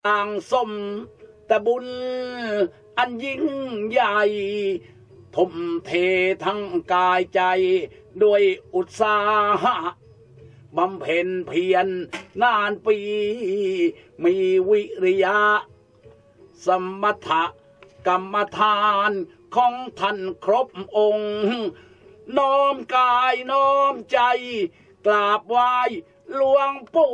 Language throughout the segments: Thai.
ต่างสมแต่บุญอันยิ่งใหญ่ทุ่มเททั้งกายใจด้วยอุตสาหะบำเพ็ญเพียรนานปีมีวิริยะสมถะกรรมฐานของท่านครบองค์น้อมกายน้อมใจกราบไหว้หลวงปู่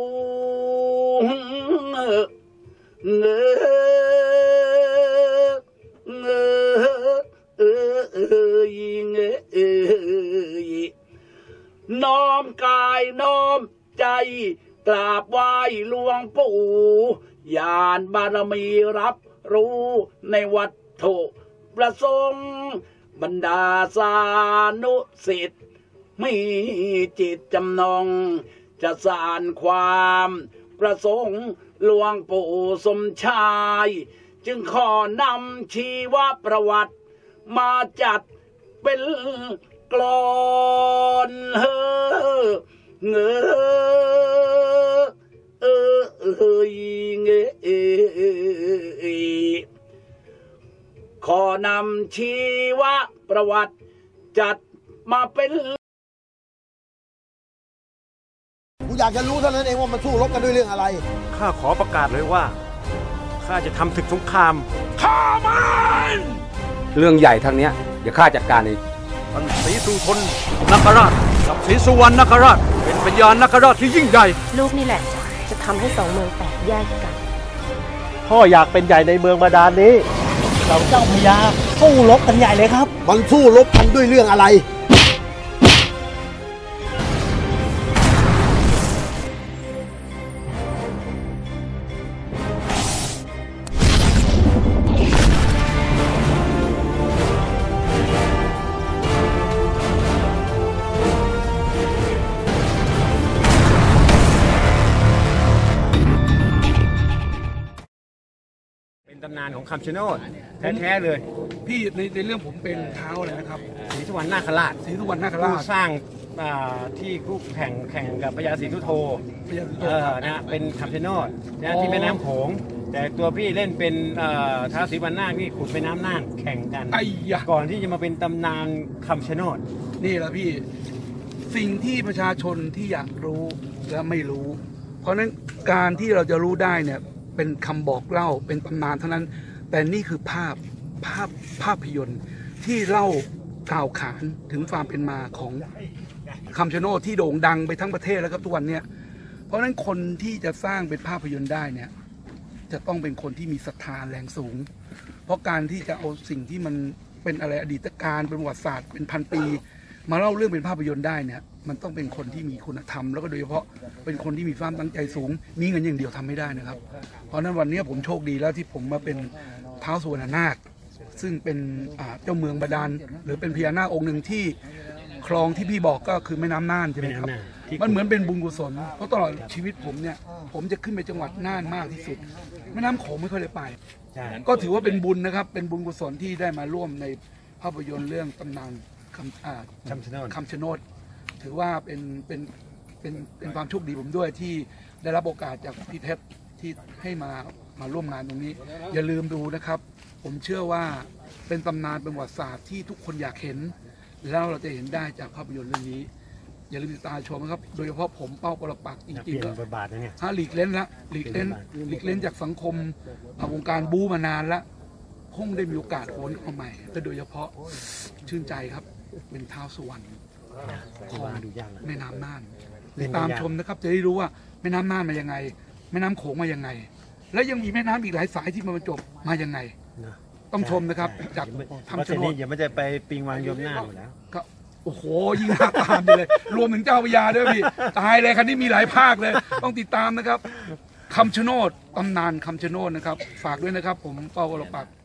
น้อมกายน้อมใจกราบไหว้หลวงปู่ญาณบารมีรับรู้ในวัตถุประสงค์บรรดาสานุสิทธิ์มีจิตจำนงจะสานความประสงค์หลวงปู่สมชายจึงขอนำชีวประวัติมาจัดเป็นกลอนขอนำชีวประวัติจัดมาเป็นกูอยากจะรู้เท่านั้นเองว่ามันสู้รบกันด้วยเรื่องอะไรข้าขอประกาศเลยว่าข้าจะทำศึกสงครามฆ่ามันเรื่องใหญ่ทางเนี้ยเดี๋ยวข้าจัดการเองท่านศรีสุทนนคราชกับศรีสุวรรณนคราชเป็นพญานคราชที่ยิ่งใหญ่ลูกนี่แหละจะทำให้สองเมืองแตกแยกกันพ่ออยากเป็นใหญ่ในเมืองบาดาลนี้เราเจ้าพญาสู้รบกันใหญ่เลยครับมันสู้รบกันด้วยเรื่องอะไรตำนานของคำชะโนดแท้ๆเลยพี่ในเรื่องผมเป็นเท้าเลยนะครับศรีสุวรรณนาคราชศรีสุวรรณนาคราชสร้างที่คู่แข่งกับพญาศรีสุโธนะเป็นคำชะโนดนะที่แม่น้ำโขงแต่ตัวพี่เล่นเป็นท้าวศรีวรรณนาคนี่ขุดแม่น้ำน่านแข่งกันก่อนที่จะมาเป็นตำนานคำชะโนดนี่แหละพี่สิ่งที่ประชาชนที่อยากรู้และไม่รู้เพราะนั้นการที่เราจะรู้ได้เนี่ยเป็นคำบอกเล่าเป็นตำนานเท่านั้นแต่นี่คือภาพยนตร์ที่เล่ากล่าวขานถึงความเป็นมาของคำชะโนดที่โด่งดังไปทั้งประเทศแล้วครับทุกวันนี้เพราะฉะนั้นคนที่จะสร้างเป็นภาพยนตร์ได้เนี่ยจะต้องเป็นคนที่มีศรัทธาแรงสูงเพราะการที่จะเอาสิ่งที่มันเป็นอะไรอดีตการเป็นประวัติศาสตร์เป็นพันปีมาเล่าเรื่องเป็นภาพยนตร์ได้เนี่ยมันต้องเป็นคนที่มีคุณธรรมแล้วก็โดยเฉพาะเป็นคนที่มีความตั้งใจสูงมีเงินอย่างเดียวทำไม่ได้นะครับเพราะนั้นวันนี้ผมโชคดีแล้วที่ผมมาเป็นท้าวสุวรรณนาคซึ่งเป็นเจ้าเมืองบาดาลหรือเป็นพญานาคองค์หนึ่งที่คลองที่พี่บอกก็คือแม่น้ำน่านใช่ไหมครับมันเหมือนเป็นบุญกุศลเพราะตลอดชีวิตผมเนี่ยผมจะขึ้นไปจังหวัดน่านมากที่สุดแม่น้ำโขงไม่ค่อยได้ไปก็ถือว่าเป็นบุญนะครับเป็นบุญกุศลที่ได้มาร่วมในภาพยนตร์เรื่องตำนานคำชะโนดถือว่าเป็นความโชคดีผมด้วยที่ได้รับโอกาสจากพี่เพชรที่ให้มาร่วมงานตรงนี้อย่าลืมดูนะครับผมเชื่อว่าเป็นตำนานเป็นประวัติศาสตร์ที่ทุกคนอยากเห็นแล้วเราจะเห็นได้จากภาพยนตร์เรื่องนี้อย่าลืมติดตามชมนะครับโดยเฉพาะผมเป้าปรปักษ์จริงๆก็ถ้าหลีกเล่นจากสังคมวงการบู๊มานานแล้วคงได้มีโอกาสโอนเข้าใหม่และโดยเฉพาะชื่นใจครับเป็นท้าวสุวรรณของแม่น้ำน่านติดตามชมนะครับจะได้รู้ว่าแม่น้ำน่านมายังไงแม่น้ำโขงมายังไงและยังมีแม่น้ำอีกหลายสายที่มาบรรจบมายังไงต้องชมนะครับจากคำชะโนดอย่าไม่จะไปปิงวังยมน่านหมดแล้วก็โอ้โหยิ่งน่าตามเลยรวมถึงเจ้าพญาด้วยพี่ตายเลยคันนี้มีหลายภาคเลยต้องติดตามนะครับคำชะโนดตำนานคำชะโนดนะครับฝากด้วยนะครับผมเป้าวรปักษ์